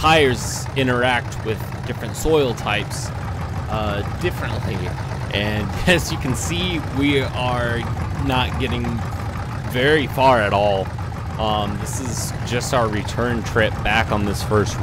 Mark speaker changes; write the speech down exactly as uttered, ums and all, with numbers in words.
Speaker 1: tires interact with different soil types uh, differently. And as you can see, we are not getting very far at all. Um, this is just our return trip back on this first